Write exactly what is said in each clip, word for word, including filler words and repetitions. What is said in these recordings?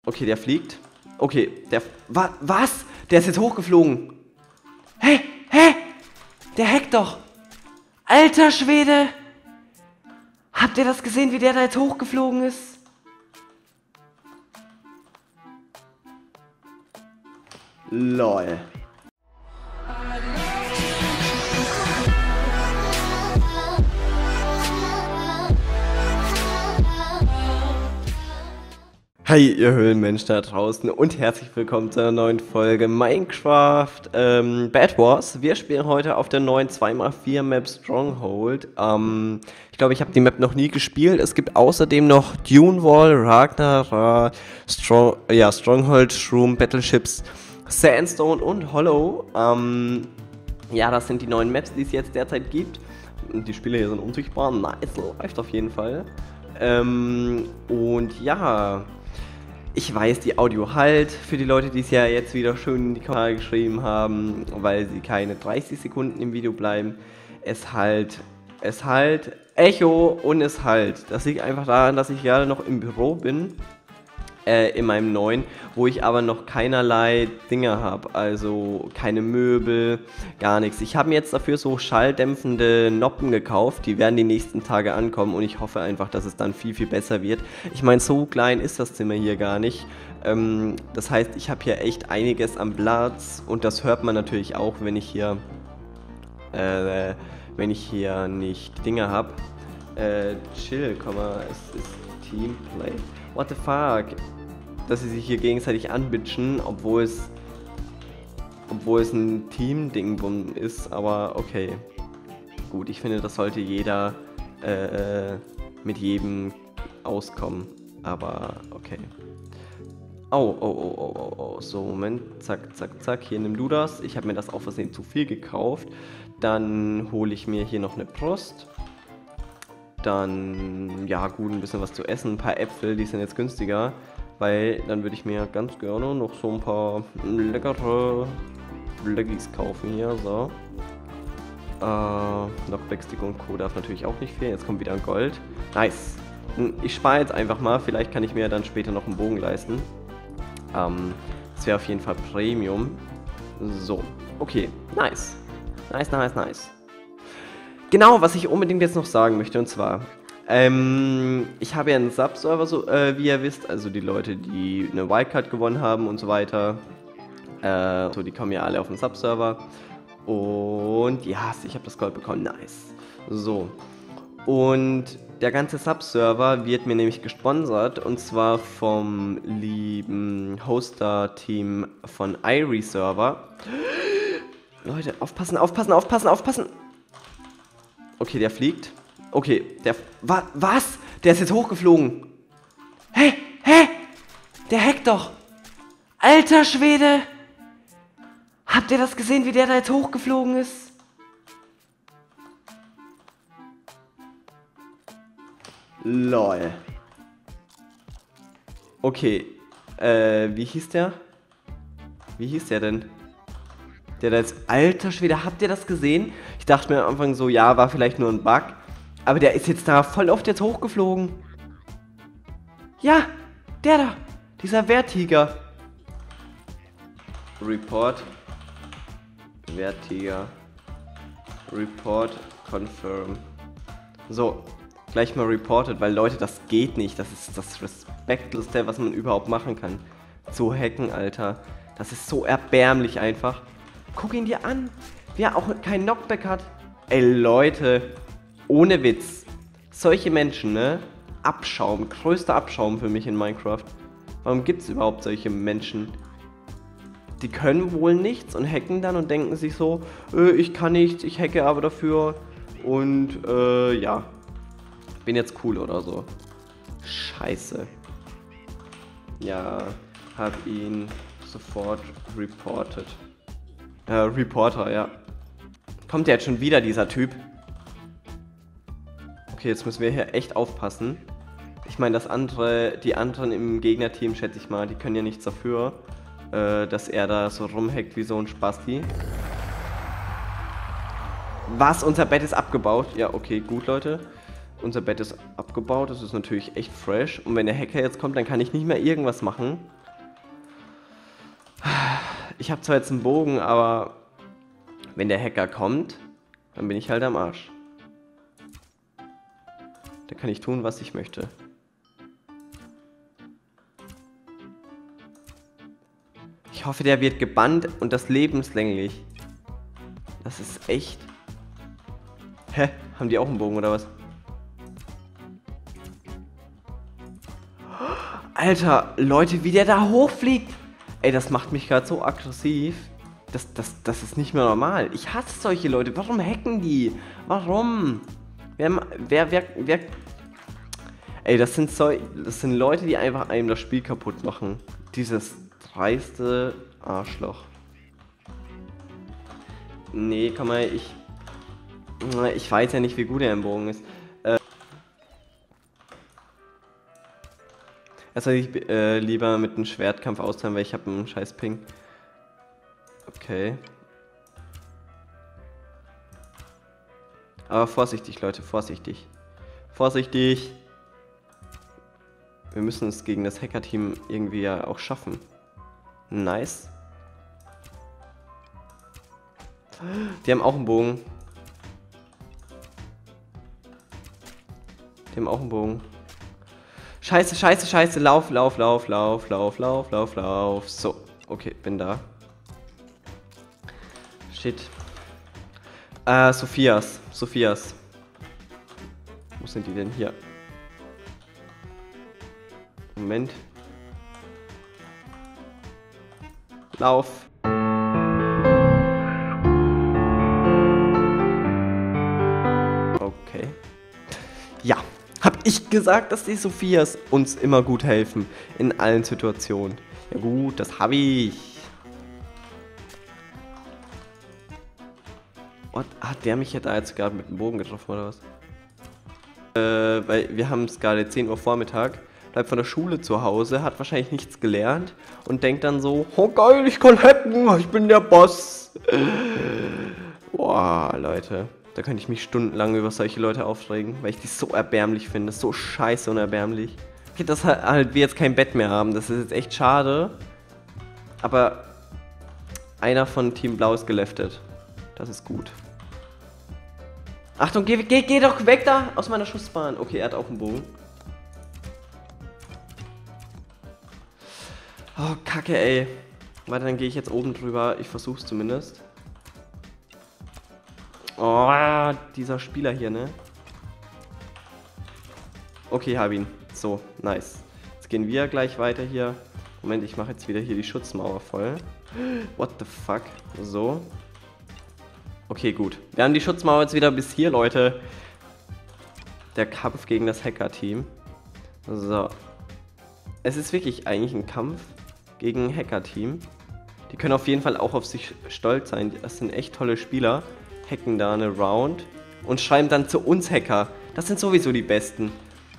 Okay, der fliegt. Okay, der... Wa was? Der ist jetzt hochgeflogen. Hä? Hä? Der hackt doch. Alter Schwede. Habt ihr das gesehen, wie der da jetzt hochgeflogen ist? Lol. Hey, ihr Höhlenmensch da draußen und herzlich willkommen zu einer neuen Folge Minecraft ähm, Bed Wars. Wir spielen heute auf der neuen zwei mal vier Map Stronghold. Ähm, ich glaube, ich habe die Map noch nie gespielt. Es gibt außerdem noch Dune Wall, Ragnarok, Strong, ja, Stronghold, Shroom, Battleships, Sandstone und Hollow. Ähm, ja, das sind die neuen Maps, die es jetzt derzeit gibt. Und die Spiele hier sind unsichtbar. Nice, läuft auf jeden Fall. Ähm, und ja... Ich weiß, die Audio halt für die Leute, die es ja jetzt wieder schön in die Kommentare geschrieben haben, weil sie keine dreißig Sekunden im Video bleiben. Es halt, es halt, Echo und es halt. Das liegt einfach daran, dass ich gerade noch im Büro bin, äh, in meinem neuen, wo ich aber noch keinerlei Dinge habe, also keine Möbel, gar nichts. Ich habe mir jetzt dafür so schalldämpfende Noppen gekauft, die werden die nächsten Tage ankommen und ich hoffe einfach, dass es dann viel, viel besser wird. Ich meine, so klein ist das Zimmer hier gar nicht. Ähm, das heißt, ich habe hier echt einiges am Platz und das hört man natürlich auch, wenn ich hier, äh, wenn ich hier nicht Dinge habe. Äh, chill, komm mal, es ist Teamplay. What the fuck? Dass sie sich hier gegenseitig anbitschen, obwohl es obwohl es ein Team-Ding ist, aber okay. Gut, ich finde, das sollte jeder äh, mit jedem auskommen, aber okay. Oh, oh, oh, oh, oh, oh, so, Moment, zack, zack, zack, hier nimm du das. Ich habe mir das auf Versehen zu viel gekauft. Dann hole ich mir hier noch eine Brust. Dann, ja gut, ein bisschen was zu essen, ein paar Äpfel, die sind jetzt günstiger. Weil dann würde ich mir ganz gerne noch so ein paar leckere Leckies kaufen hier, so. Äh, Knockback-Stick und Co. darf natürlich auch nicht fehlen. Jetzt kommt wieder ein Gold. Nice. Ich spare jetzt einfach mal, vielleicht kann ich mir dann später noch einen Bogen leisten. Ähm, das wäre auf jeden Fall Premium. So, okay, nice. Nice, nice, nice. Genau, was ich unbedingt jetzt noch sagen möchte, und zwar... Ähm, ich habe ja einen Sub-Server, so, äh, wie ihr wisst, also die Leute, die eine Wildcard gewonnen haben und so weiter, äh, so, die kommen ja alle auf den Sub-Server und ja, ich habe das Gold bekommen, nice. So, und der ganze Sub-Server wird mir nämlich gesponsert und zwar vom lieben Hoster-Team von Irie Server. Leute, aufpassen, aufpassen, aufpassen, aufpassen! Okay, der fliegt. Okay, der... Wa was? Der ist jetzt hochgeflogen. Hä? Hä? Der hackt doch. Alter Schwede. Habt ihr das gesehen, wie der da jetzt hochgeflogen ist? Lol. Okay. Äh, wie hieß der? Wie hieß der denn? Der da jetzt... Alter Schwede, habt ihr das gesehen? Ich dachte mir am Anfang so, ja, war vielleicht nur ein Bug. Aber der ist jetzt da voll oft jetzt hochgeflogen. Ja, der da. Dieser Vertiger. Report. Vertiger. Report. Confirm. So. Gleich mal reported, weil Leute, das geht nicht. Das ist das Respektlosste, was man überhaupt machen kann. Zu hacken, Alter. Das ist so erbärmlich einfach. Guck ihn dir an. Wer auch kein Knockback hat. Ey, Leute. Ohne Witz. Solche Menschen, ne? Abschaum. Größter Abschaum für mich in Minecraft. Warum gibt es überhaupt solche Menschen? Die können wohl nichts und hacken dann und denken sich so, äh, ich kann nichts, ich hacke aber dafür. Und, äh, ja. Bin jetzt cool oder so. Scheiße. Ja, hab ihn sofort reported. Äh, Reporter, ja. Kommt der jetzt schon wieder, dieser Typ? Okay, jetzt müssen wir hier echt aufpassen. Ich meine, das andere, die anderen im Gegnerteam, schätze ich mal, die können ja nichts dafür, äh, dass er da so rumhackt wie so ein Spasti. Was? Unser Bett ist abgebaut? Ja, okay, gut, Leute. Unser Bett ist abgebaut, das ist natürlich echt fresh. Und wenn der Hacker jetzt kommt, dann kann ich nicht mehr irgendwas machen. Ich habe zwar jetzt einen Bogen, aber wenn der Hacker kommt, dann bin ich halt am Arsch. Da kann ich tun, was ich möchte. Ich hoffe, der wird gebannt und das lebenslänglich. Das ist echt... Hä? Haben die auch einen Bogen oder was? Alter, Leute, wie der da hochfliegt. Ey, das macht mich gerade so aggressiv. Das, das, das ist nicht mehr normal. Ich hasse solche Leute. Warum hacken die? Warum? Wer, wer, wer, wer... Ey, das sind, so, das sind Leute, die einfach einem das Spiel kaputt machen. Dieses dreiste Arschloch. Nee, komm mal, ich... Ich weiß ja nicht, wie gut er im Bogen ist. Äh, Erst soll ich äh, lieber mit einem Schwertkampf austeilen, weil ich habe einen scheiß Ping. Okay. Aber vorsichtig, Leute, vorsichtig. Vorsichtig! Wir müssen es gegen das Hacker-Team irgendwie ja auch schaffen. Nice. Die haben auch einen Bogen. Die haben auch einen Bogen. Scheiße, scheiße, scheiße. Lauf, lauf, lauf, lauf, lauf, lauf, lauf, lauf. So, okay, bin da. Shit. Äh, Sophias. Sophias. Wo sind die denn hier? Moment. Lauf. Okay. Ja, hab ich gesagt, dass die Sophias uns immer gut helfen. In allen Situationen. Ja gut, das habe ich. Und hat der mich da jetzt gerade mit dem Bogen getroffen oder was? Äh, weil wir haben es gerade zehn Uhr Vormittag. Bleibt von der Schule zu Hause, hat wahrscheinlich nichts gelernt und denkt dann so, oh geil, ich kann hacken, ich bin der Boss. Boah, Leute, da könnte ich mich stundenlang über solche Leute aufregen, weil ich die so erbärmlich finde, so scheiße und erbärmlich. Okay, dass halt wir jetzt kein Bett mehr haben, das ist jetzt echt schade, aber einer von Team Blau ist geleftet, das ist gut. Achtung, geh, geh, geh doch weg da aus meiner Schussbahn. Okay, er hat auch einen Bogen. Oh, Kacke, ey. Warte, dann gehe ich jetzt oben drüber. Ich versuch's zumindest. Oh, dieser Spieler hier, ne? Okay, hab ihn. So, nice. Jetzt gehen wir gleich weiter hier. Moment, ich mache jetzt wieder hier die Schutzmauer voll. What the fuck? So. Okay, gut. Wir haben die Schutzmauer jetzt wieder bis hier, Leute. Der Kampf gegen das Hacker-Team. So. Es ist wirklich eigentlich ein Kampf gegen ein Hacker-Team. Die können auf jeden Fall auch auf sich stolz sein. Das sind echt tolle Spieler. Hacken da eine Round und schreiben dann zu uns Hacker. Das sind sowieso die Besten.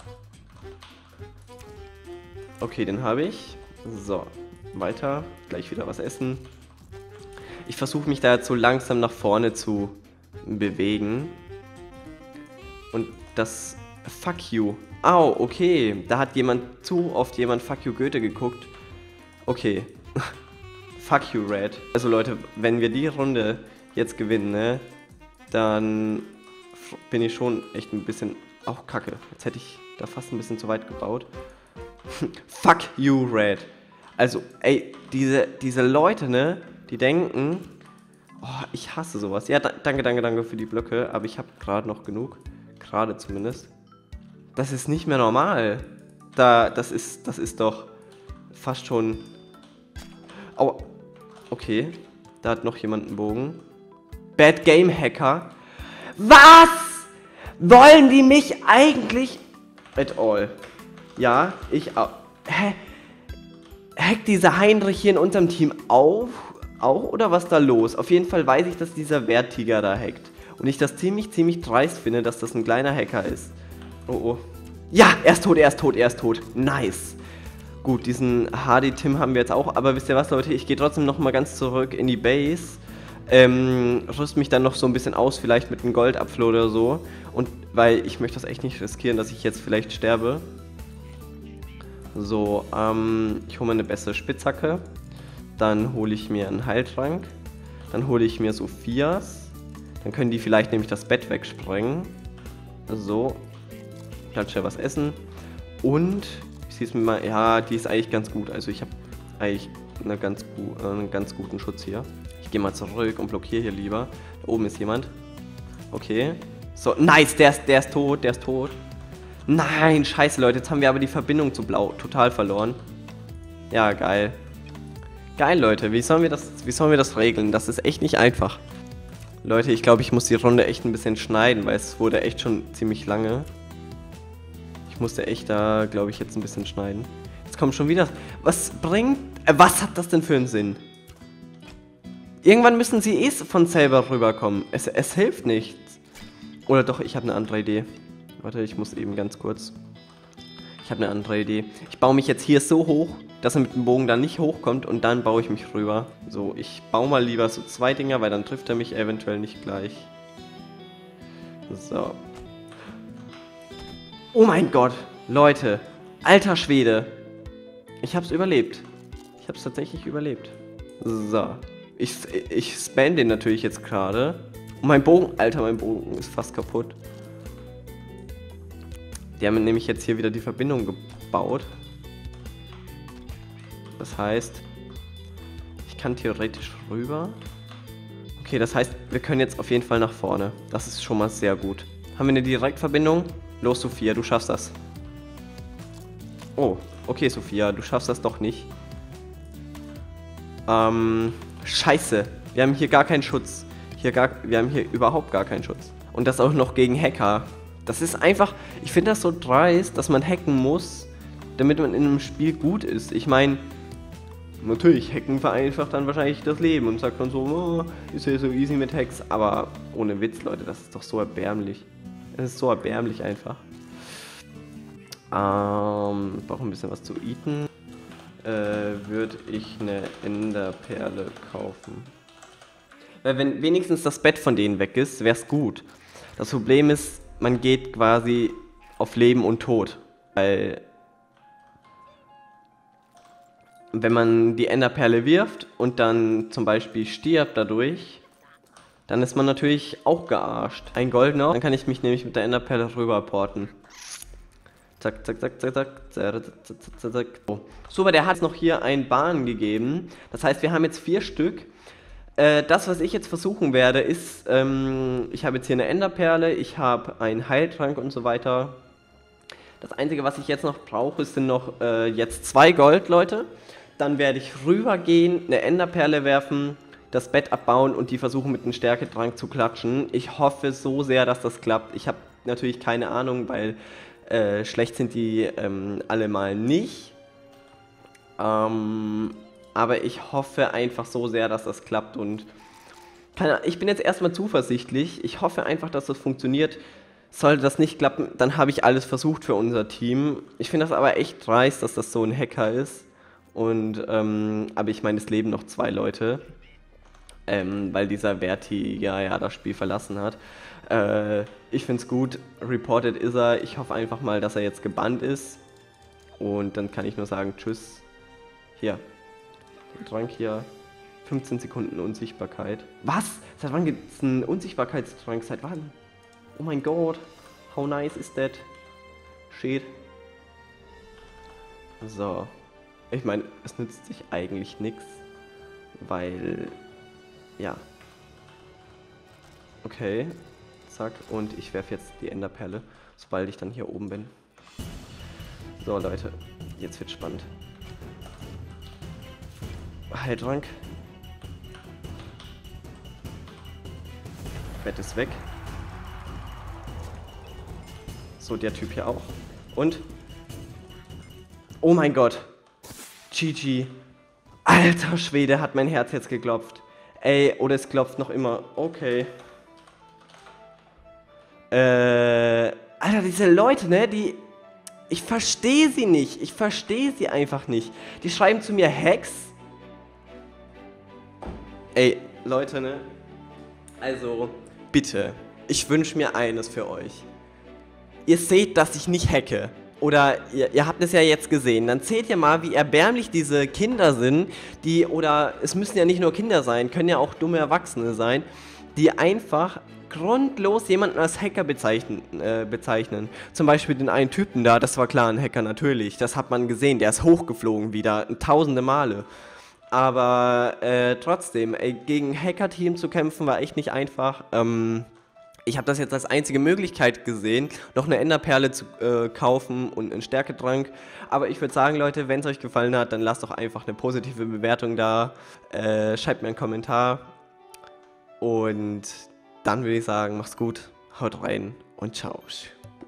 Okay, den habe ich. So, weiter. Gleich wieder was essen. Ich versuche mich da jetzt so langsam nach vorne zu bewegen. Und das... Fuck you. Au, okay. Da hat jemand zu oft jemand Fuck you Goethe geguckt. Okay. Fuck you Red. Also Leute, wenn wir die Runde jetzt gewinnen, ne, dann bin ich schon echt ein bisschen... Auch kacke. Jetzt hätte ich da fast ein bisschen zu weit gebaut. Fuck you Red. Also, ey, diese, diese Leute, ne, die denken... Oh, ich hasse sowas. Ja, da, danke, danke, danke für die Blöcke, aber ich habe gerade noch genug. Gerade zumindest. Das ist nicht mehr normal. Da, das ist, das ist doch fast schon... Oh, okay. Da hat noch jemand einen Bogen. Bad Game Hacker. Was? Wollen die mich eigentlich... At all. Ja, ich auch. Hä? Hackt dieser Heinrich hier in unserem Team auf? Auch? Oder was da los? Auf jeden Fall weiß ich, dass dieser Werttiger da hackt. Und ich das ziemlich, ziemlich dreist finde, dass das ein kleiner Hacker ist. Oh, oh. Ja, er ist tot, er ist tot, er ist tot. Nice. Gut, diesen Hardy-Tim haben wir jetzt auch. Aber wisst ihr was, Leute? Ich gehe trotzdem nochmal ganz zurück in die Base. Ähm, rüst mich dann noch so ein bisschen aus, vielleicht mit einem Goldapfel oder so. Und weil ich möchte das echt nicht riskieren, dass ich jetzt vielleicht sterbe. So, ähm, ich hole mir eine bessere Spitzhacke. Dann hole ich mir einen Heiltrank. Dann hole ich mir Sophias. Dann können die vielleicht nämlich das Bett wegsprengen. So. Dann schnell was essen. Und, ich sehe es mir mal, ja, die ist eigentlich ganz gut. Also ich habe eigentlich eine ganz äh, einen ganz guten Schutz hier. Ich gehe mal zurück und blockiere hier lieber. Da oben ist jemand. Okay. So, nice, der ist, der ist tot, der ist tot. Nein, scheiße, Leute, jetzt haben wir aber die Verbindung zu Blau total verloren. Ja, geil. Geil, Leute, wie sollen wir das, wie sollen wir das regeln? Das ist echt nicht einfach. Leute, ich glaube, ich muss die Runde echt ein bisschen schneiden, weil es wurde echt schon ziemlich lange. Ich musste echt da, glaube ich, jetzt ein bisschen schneiden. Jetzt kommt schon wieder... Was bringt... Äh, was hat das denn für einen Sinn? Irgendwann müssen sie eh von selber rüberkommen. Es, es hilft nichts. Oder doch, ich habe eine andere Idee. Warte, ich muss eben ganz kurz... Ich habe eine andere Idee. Ich baue mich jetzt hier so hoch, dass er mit dem Bogen dann nicht hochkommt und dann baue ich mich rüber. So, ich baue mal lieber so zwei Dinger, weil dann trifft er mich eventuell nicht gleich. So. Oh mein Gott, Leute. Alter Schwede. Ich hab's überlebt. Ich hab's tatsächlich überlebt. So. Ich, ich span den natürlich jetzt gerade. Und mein Bogen, Alter, mein Bogen ist fast kaputt. Die haben nämlich jetzt hier wieder die Verbindung gebaut. Das heißt, ich kann theoretisch rüber. Okay, das heißt, wir können jetzt auf jeden Fall nach vorne. Das ist schon mal sehr gut. Haben wir eine Direktverbindung? Los, Sophia, du schaffst das. Oh, okay, Sophia, du schaffst das doch nicht. Ähm, scheiße. Wir haben hier gar keinen Schutz. Hier gar, wir haben hier überhaupt gar keinen Schutz. Und das auch noch gegen Hacker. Das ist einfach, ich finde das so dreist, dass man hacken muss, damit man in einem Spiel gut ist. Ich meine, natürlich, Hacken vereinfacht dann wahrscheinlich das Leben und sagt dann so, oh, ist ja so easy mit Hacks. Aber ohne Witz, Leute, das ist doch so erbärmlich. Das ist so erbärmlich einfach. Ähm, brauche ein bisschen was zu eaten. Äh, würde ich eine Enderperle kaufen. Weil wenn wenigstens das Bett von denen weg ist, wäre es gut. Das Problem ist, man geht quasi auf Leben und Tod. Weil wenn man die Enderperle wirft und dann zum Beispiel stirbt dadurch, dann ist man natürlich auch gearscht. Ein Gold noch, dann kann ich mich nämlich mit der Enderperle rüberporten. Zack, zack, zack, zack, zack, zack, zack, zack, zack. So, aber der hat noch hier einen Bahn gegeben. Das heißt, wir haben jetzt vier Stück. Äh, das, was ich jetzt versuchen werde, ist, ähm, ich habe jetzt hier eine Enderperle, ich habe einen Heiltrank und so weiter. Das Einzige, was ich jetzt noch brauche, sind noch äh, jetzt zwei Gold, Leute. Dann werde ich rübergehen, eine Enderperle werfen, das Bett abbauen und die versuchen mit einem Stärketrank zu klatschen. Ich hoffe so sehr, dass das klappt. Ich habe natürlich keine Ahnung, weil äh, schlecht sind die ähm, alle mal nicht. Ähm, aber ich hoffe einfach so sehr, dass das klappt und keine, ich bin jetzt erstmal zuversichtlich. Ich hoffe einfach, dass das funktioniert. Sollte das nicht klappen, dann habe ich alles versucht für unser Team. Ich finde das aber echt dreist, dass das so ein Hacker ist. Und, ähm, aber ich meine, es leben noch zwei Leute. Ähm, weil dieser Verti ja, ja das Spiel verlassen hat. Äh, ich finde es gut, reported ist er. Ich hoffe einfach mal, dass er jetzt gebannt ist. Und dann kann ich nur sagen, tschüss. Hier, den Trank hier, fünfzehn Sekunden Unsichtbarkeit. Was? Seit wann gibt es einen Unsichtbarkeitstrank? Seit wann? Oh mein Gott, how nice is that? Shit. So. Ich meine, es nützt sich eigentlich nichts, weil... Ja. Okay. Zack. Und ich werfe jetzt die Enderperle, sobald ich dann hier oben bin. So, Leute. Jetzt wird spannend. Heiltrank. Bett ist weg. So, der Typ hier auch. Und? Oh mein Gott. G G. Alter Schwede, hat mein Herz jetzt geklopft. Ey, oder es klopft noch immer. Okay. Äh, Alter, diese Leute, ne, die... Ich verstehe sie nicht. Ich verstehe sie einfach nicht. Die schreiben zu mir Hacks. Ey, Leute, ne? Also, bitte. Ich wünsche mir eines für euch. Ihr seht, dass ich nicht hacke. Oder ihr, ihr habt es ja jetzt gesehen, dann seht ihr mal, wie erbärmlich diese Kinder sind, die, oder es müssen ja nicht nur Kinder sein, können ja auch dumme Erwachsene sein, die einfach grundlos jemanden als Hacker bezeichnen, äh, bezeichnen. Zum Beispiel den einen Typen da, das war klar ein Hacker natürlich, das hat man gesehen, der ist hochgeflogen wieder, tausende Male. Aber äh, trotzdem, ey, gegen ein Hacker-Team zu kämpfen war echt nicht einfach. Ähm, ich habe das jetzt als einzige Möglichkeit gesehen, noch eine Enderperle zu äh, kaufen und einen Stärketrank. Aber ich würde sagen, Leute, wenn es euch gefallen hat, dann lasst doch einfach eine positive Bewertung da. Äh, schreibt mir einen Kommentar. Und dann würde ich sagen, macht's gut, haut rein und ciao.